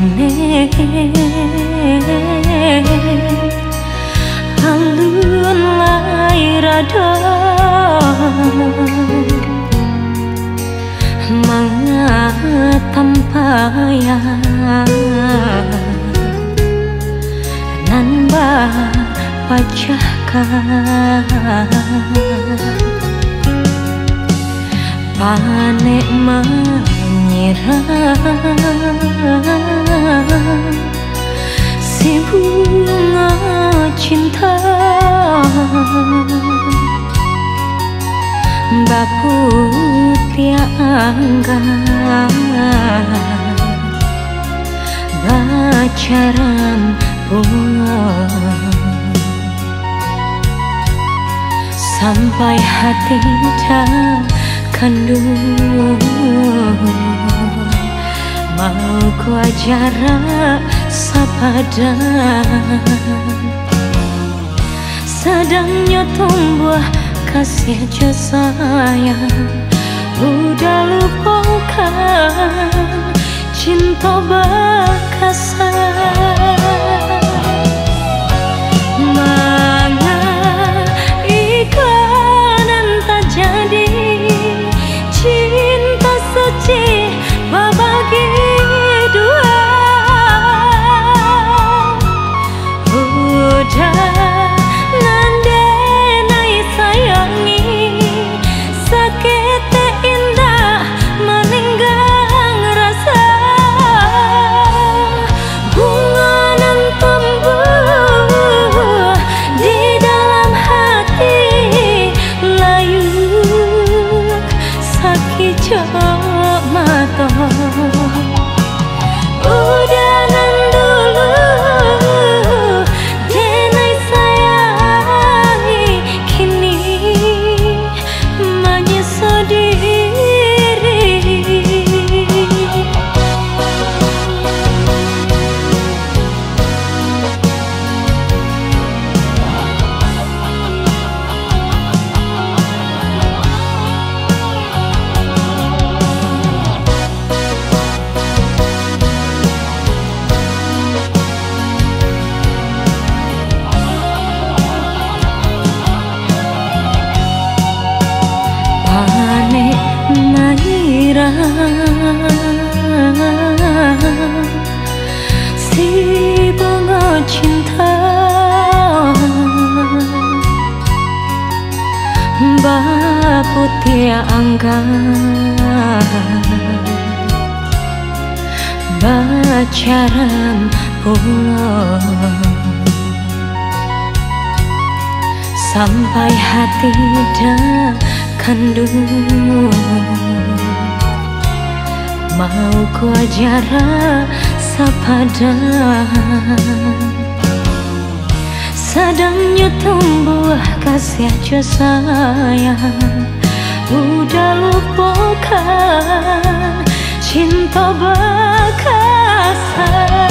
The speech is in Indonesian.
maneh alun lai rada tampayah nan pacahkan panek menyerah si bunga cinta baputih angkat baca rampung sampai hati tak kandung mau ku ajara sapadan sedangnya tumbuh kasih sayang udah lupakan cinta bakasan mana ikanan tak jadi cinta suci berbagi dua udah si bunga cinta baputih angkat baca rampung sampai hati dah kandung mau ku ajara sapadan sedangnya tumbuh kasih sayang udah lupakan cinta bakasan